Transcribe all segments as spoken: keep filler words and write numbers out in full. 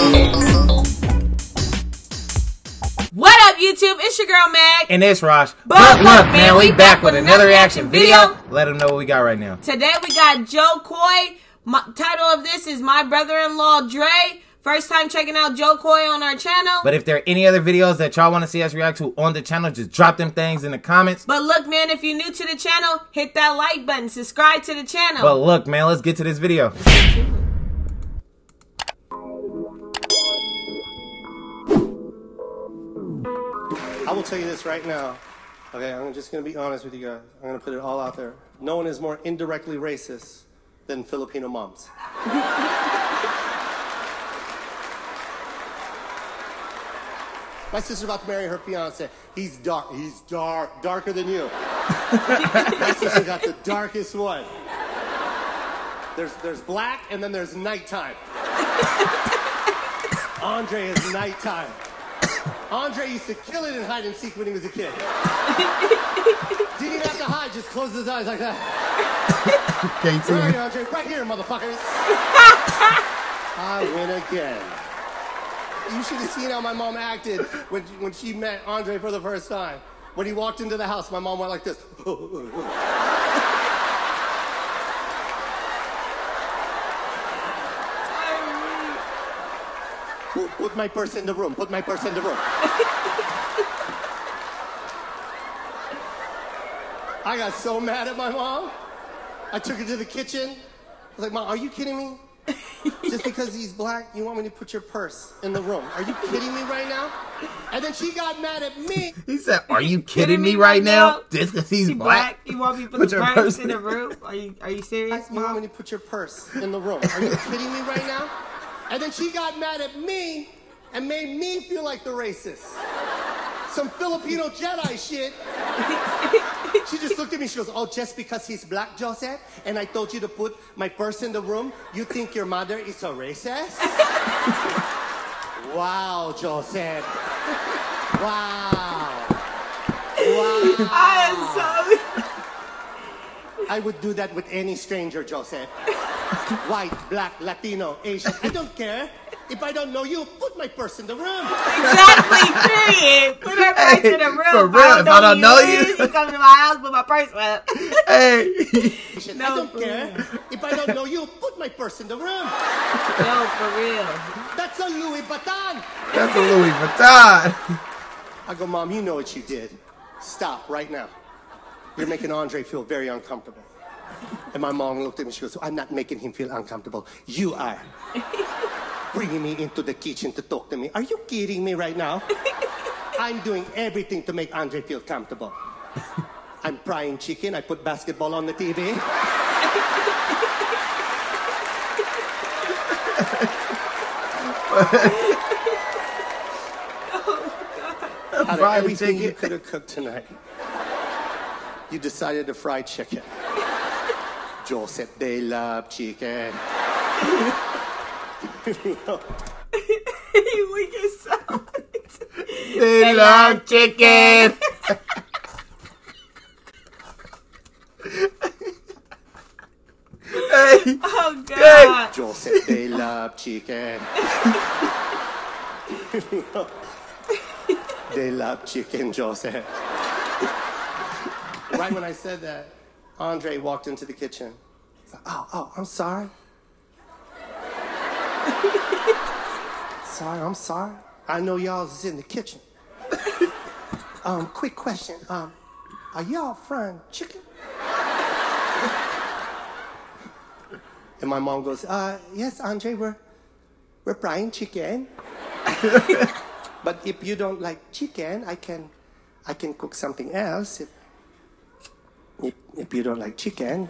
What up, YouTube? It's your girl, Mag. And it's Rosh. But, but look, man, we back with another reaction video. Let them know what we got right now. Today we got Joe Coy. My, title of this is My Brother-in-Law Dre. First time checking out Joe Coy on our channel. But if there are any other videos that y'all want to see us react to on the channel, just drop them things in the comments. But look, man, if you're new to the channel, hit that like button. Subscribe to the channel. But look, man, let's get to this video. I will tell you this right now. Okay, I'm just going to be honest with you guys. I'm going to put it all out there. No one is more indirectly racist than Filipino moms. My sister's about to marry her fiance. He's dark. He's dark. Darker than you. My sister got the darkest one. There's, there's black, and then there's nighttime. Andre is nighttime. Andre used to kill it in hide and seek when he was a kid. Didn't even have to hide, just close his eyes like that. Where are you, Andre? Right here, motherfuckers. I win again. You should have seen how my mom acted when, when she met Andre for the first time. When he walked into the house, my mom went like this. Put, put my purse in the room. Put my purse in the room. I got so mad at my mom. I took her to the kitchen. I was like, Mom, are you kidding me? Just because he's black, you want me to put your purse in the room? Are you kidding me right now? And then she got mad at me. He said, are you kidding me right now? Just because he's she black? black? You want me to put, put the purse, purse in the room? Are you, are you serious, You want me to put your purse in the room? Are you kidding me right now? And then she got mad at me and made me feel like the racist. Some Filipino Jedi shit. She just looked at me, she goes, oh, just because he's black, Joseph, and I told you to put my purse in the room, you think your mother is a racist? Wow, Joseph. Wow. Wow. I am so... I would do that with any stranger, Joseph. White, black, Latino, Asian, I don't care. If I don't know you, put my purse in the room. Exactly, period. Put her purse hey, in the room. For real, if I don't know you. You come to my house, put my purse up. Hey. No, I don't care. Real. If I don't know you, put my purse in the room. No, for real. That's a Louis Vuitton. That's a Louis Vuitton. I go, Mom, you know what you did. Stop right now. You're making Andre feel very uncomfortable. And my mom looked at me, she goes, I'm not making him feel uncomfortable. You are. Bringing me into the kitchen to talk to me. Are you kidding me right now? I'm doing everything to make Andre feel comfortable. I'm frying chicken. I put basketball on the T V. Out of everything you could have cooked tonight, you decided to fry chicken. Joseph, they love chicken. You weak as so. They love chicken. Hey. Oh, God. Hey. Joseph, they love chicken. They love chicken, Joseph. Right when I said that, Andre walked into the kitchen. He's like, oh, oh, I'm sorry. Sorry, I'm sorry. I know y'all is in the kitchen. Um, quick question. Um, are y'all frying chicken? And my mom goes, uh, yes, Andre, we're, we're frying chicken. But if you don't like chicken, I can, I can cook something else. If, if, if you don't like chicken.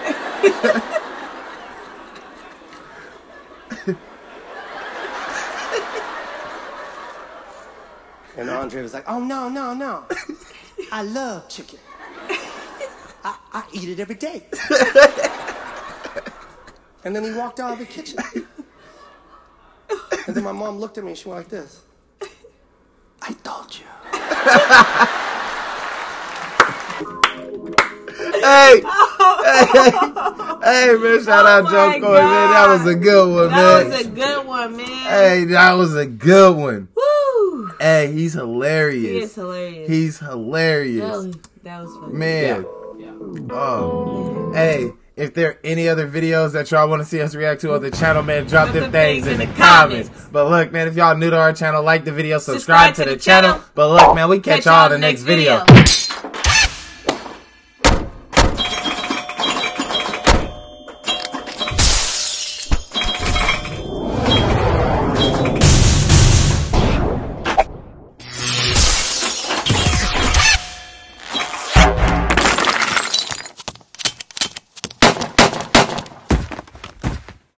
And Andre was like, oh, no, no, no. I love chicken. I, I eat it every day. And then he walked out of the kitchen. And then my mom looked at me and she went like this. I told you. Hey, hey, hey, man! Shout Oh out my Joe Coy, man. That was a good one, That man. was a good one, man. Hey, that was a good one. Woo! Hey, he's hilarious. He is hilarious. He's hilarious. That was, that was funny. Man. Yeah. Oh. Hey, if there are any other videos that y'all want to see us react to on the channel, man, drop them things in the comments. But look, man, if y'all new to our channel, like the video, subscribe, to the channel. But look, man, we catch y'all in the next video.